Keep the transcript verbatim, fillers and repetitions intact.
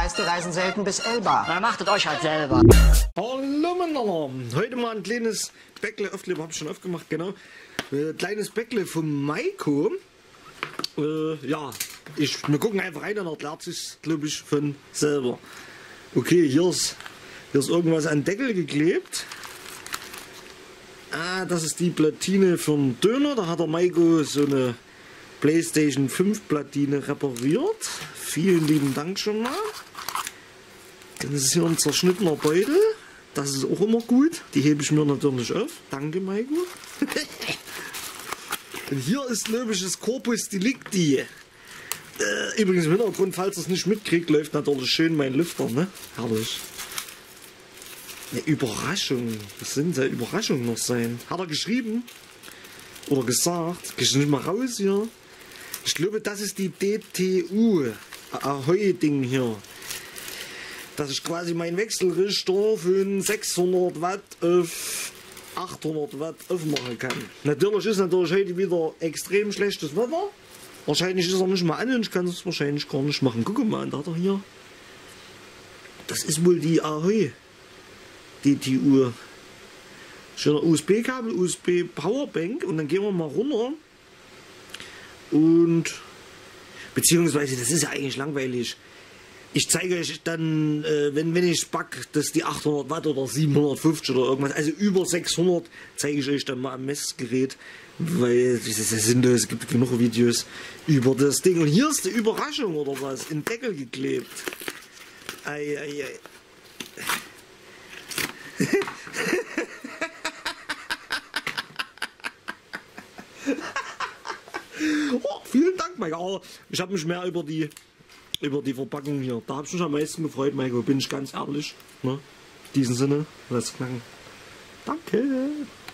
heißt, die reisen selten bis Elba. Na, macht es euch halt selber. Hallo miteinander. Heute mal ein kleines Bäckle, Aufkleber habe ich schon aufgemacht, genau. Äh, kleines Bäckle vom Maiko. Äh, ja, ich, wir gucken einfach rein, dann erklärt sich, glaube ich, von selber. Okay, hier ist, hier ist irgendwas an den Deckel geklebt. Ah, das ist die Platine für den Döner. Da hat der Maiko so eine PlayStation fünf Platine repariert. Vielen lieben Dank schon mal. Dann ist hier ein zerschnittener Beutel. Das ist auch immer gut. Die hebe ich mir natürlich auf. Danke, Maiko. Und hier ist, glaube ich, das Corpus Delicti. Äh, übrigens im Hintergrund, falls ihr es nicht mitkriegt, läuft natürlich schön mein Lüfter, ne? Herrlich. Eine Überraschung. Was sind da Überraschungen noch sein? Hat er geschrieben? Oder gesagt? Geh ich nicht mal raus hier? Ich glaube, das ist die D T U. Ahoi-Ding hier. Dass ich quasi meinen Wechselrichter von sechshundert Watt auf achthundert Watt aufmachen kann. Natürlich ist natürlich heute wieder extrem schlechtes Wetter. Wahrscheinlich ist er nicht mal an und ich kann es wahrscheinlich gar nicht machen. Guck mal, da hat er hier. Das ist wohl die Ahoi D T U. Schöner U S B-Kabel, U S B-Powerbank und dann gehen wir mal runter. Und beziehungsweise, das ist ja eigentlich langweilig. Ich zeige euch dann, äh, wenn, wenn ich back, dass die achthundert Watt oder siebenhundertfünfzig oder irgendwas, also über sechshundert, zeige ich euch dann mal am Messgerät, weil das ist ja sinnlos, es gibt genug Videos über das Ding. Und hier ist die Überraschung oder was, in den Deckel geklebt. Ei, ei, ei. Oh, vielen Dank, Maiko. Ich habe mich mehr über die über die Verpackung hier. Da habe ich mich am meisten gefreut, Maiko. Bin ich ganz ehrlich. Ne? In diesem Sinne, lass knacken. Danke.